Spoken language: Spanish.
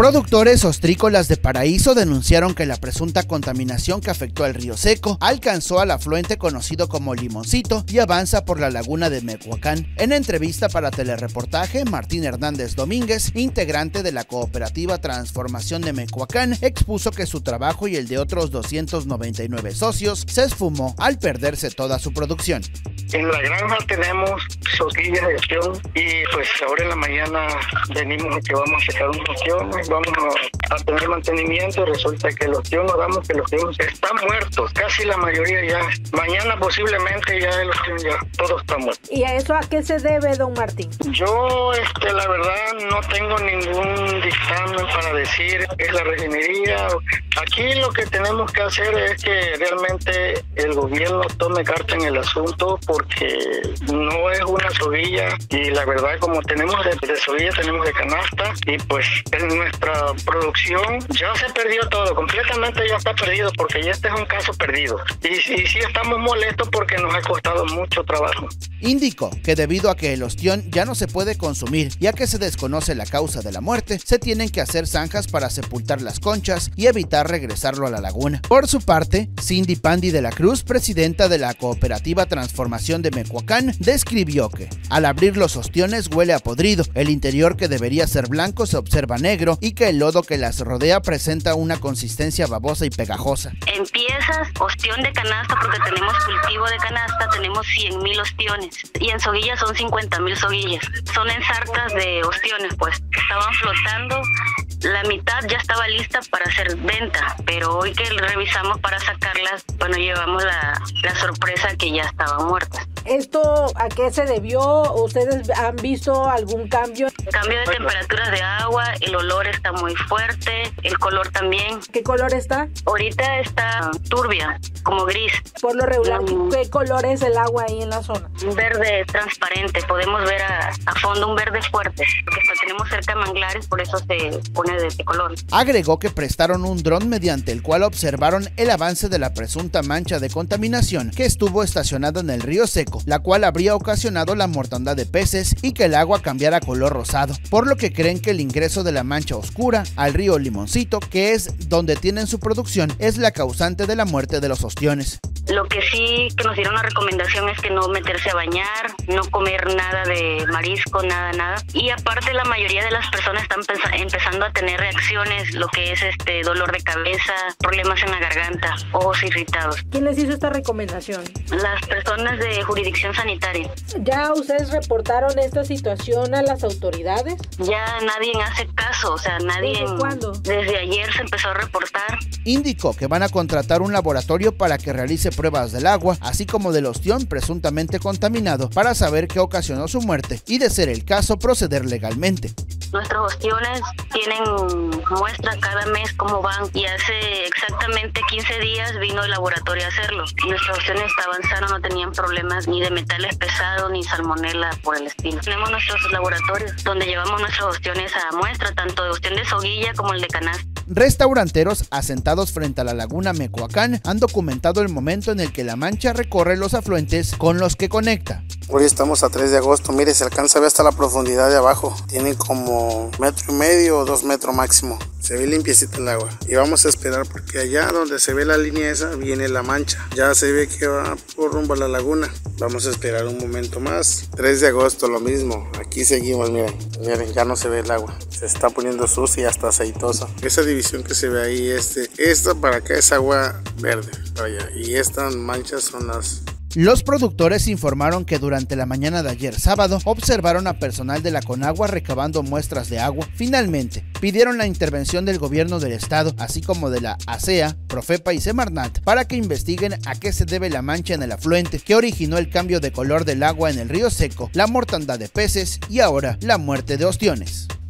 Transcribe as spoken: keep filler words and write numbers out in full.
Productores ostrícolas de Paraíso denunciaron que la presunta contaminación que afectó al río Seco alcanzó al afluente conocido como Limoncito y avanza por la laguna de Mecuacán. En entrevista para Telereportaje, Martín Hernández Domínguez, integrante de la cooperativa Transformación de Mecuacán, expuso que su trabajo y el de otros doscientos noventa y nueve socios se esfumó al perderse toda su producción. En la granja tenemos soquillas de ostión y pues ahora en la mañana venimos que vamos a sacar unos ostiones, vamos a, a tener mantenimiento y resulta que el ostión nos damos que el ostión está muerto, casi la mayoría ya. Mañana posiblemente ya el ostión ya todo está muerto. ¿Y a eso a qué se debe, don Martín? Yo este la verdad no tengo ningún dictamen para decir es la refinería. Aquí lo que tenemos que hacer es que realmente el gobierno tome carta en el asunto porque no es una soguilla y la verdad como tenemos de, de soguilla tenemos de canasta y pues en nuestra producción ya se perdió todo, completamente ya está perdido porque ya este es un caso perdido y, y sí estamos molestos porque nos ha costado mucho trabajo. Indicó que debido a que el ostión ya no se puede consumir y a que se desconoce la causa de la muerte, se tienen que hacer zanjas para sepultar las conchas y evitar regresarlo a la laguna. Por su parte, Cindy Pandi de la Cruz, presidenta de la cooperativa Transformación de Mecuacán, describió que al abrir los ostiones huele a podrido, el interior que debería ser blanco se observa negro y que el lodo que las rodea presenta una consistencia babosa y pegajosa. En piezas, ostión de canasta, porque tenemos cultivo de canasta, tenemos cien mil ostiones y en soguillas son cincuenta mil soguillas. Son en sartas de ostiones, pues estaban flotando. La mitad ya estaba lista para hacer venta, pero hoy que revisamos para sacarlas, bueno, llevamos la, la sorpresa que ya estaban muertas. ¿Esto a qué se debió? ¿Ustedes han visto algún cambio? Cambio de temperaturas de agua, el olor está muy fuerte, el color también. ¿Qué color está? Ahorita está turbia, como gris. Por lo regular, mm. ¿qué color es el agua ahí en la zona? Un verde transparente, podemos ver a, a fondo un verde fuerte, porque tenemos cerca manglares, por eso se pone de este color. Agregó que prestaron un dron mediante el cual observaron el avance de la presunta mancha de contaminación que estuvo estacionada en el río Seco, la cual habría ocasionado la mortandad de peces y que el agua cambiara color rosado, por lo que creen que el ingreso de la mancha oscura al río Limoncito, que es donde tienen su producción, es la causante de la muerte de los ostiones. Lo que sí que nos dieron la recomendación es que no meterse a bañar, no comer nada de marisco, nada, nada. Y aparte la mayoría de las personas están empezando a tener reacciones, lo que es este dolor de cabeza, problemas en la garganta, ojos irritados. ¿Quién les hizo esta recomendación? Las personas de jurisdicción sanitaria. ¿Ya ustedes reportaron esta situación a las autoridades? Ya nadie hace caso, o sea, nadie... ¿Desde cuándo? Desde ayer se empezó a reportar. Indicó que van a contratar un laboratorio para que realice pruebas del agua, así como del ostión presuntamente contaminado, para saber qué ocasionó su muerte y, de ser el caso, proceder legalmente. Nuestros ostiones tienen muestra cada mes cómo van y hace exactamente quince días vino el laboratorio a hacerlo. Nuestros ostiones estaban sanos, no tenían problemas ni de metales pesados ni salmonela por el estilo. Tenemos nuestros laboratorios donde llevamos nuestros ostiones a muestra, tanto de ostión de soguilla como el de canasta. Restauranteros asentados frente a la laguna Mecuacán han documentado el momento en el que la mancha recorre los afluentes con los que conecta. Hoy estamos a tres de agosto, mire, se alcanza a ver hasta la profundidad de abajo. Tiene como metro y medio o dos metros máximo. Se ve limpiecita el agua. Y vamos a esperar porque allá donde se ve la línea esa viene la mancha. Ya se ve que va por rumbo a la laguna. Vamos a esperar un momento más. tres de agosto lo mismo. Aquí seguimos, miren. Miren, ya no se ve el agua. Se está poniendo sucia y hasta aceitosa. Esa división que se ve ahí, este, esta para acá es agua verde. Para allá. Y estas manchas son las... Los productores informaron que durante la mañana de ayer sábado observaron a personal de la Conagua recabando muestras de agua. Finalmente, pidieron la intervención del gobierno del estado, así como de la A S E A, Profepa y Semarnat, para que investiguen a qué se debe la mancha en el afluente que originó el cambio de color del agua en el río Seco, la mortandad de peces y ahora la muerte de ostiones.